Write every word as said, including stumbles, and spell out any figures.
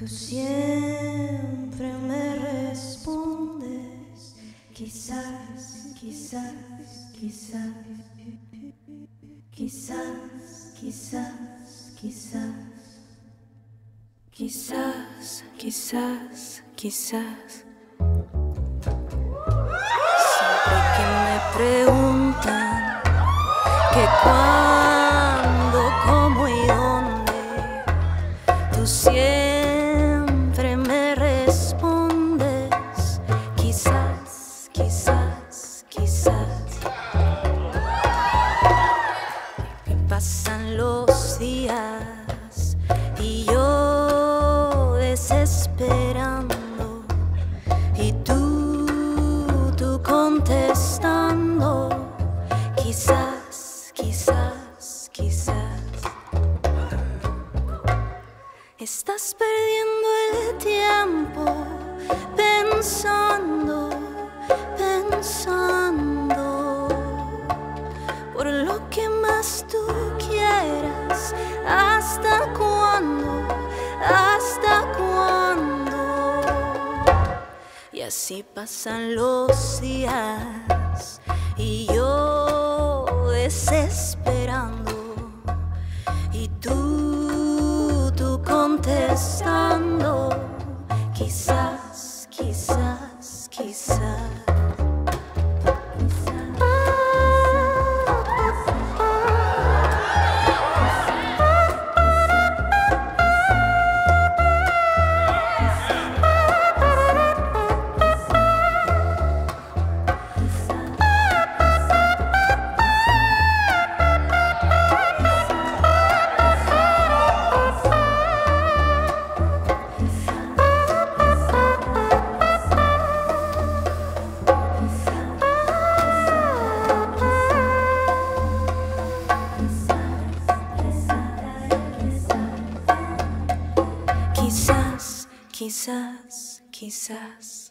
Tú siempre me respondes, quizás, quizás, quizás, quizás, quizás, quizás, quizás, quizás, quizás. Siempre que me preguntan que cuándo, cómo y dónde, tú siempre me respondes, quizás, quizás, quizás. Que pasan los días y yo desesperando y tú, tú contestando, quizás, quizás, quizás. Estás perdiendo el tiempo pensando, pensando por lo que más tú quieras. ¿Hasta cuándo? ¿Hasta cuándo? Y así pasan los días y yo desesperando y tú, tú contestando, quizás, quizás, quizás. Quizás, quizás, quizás.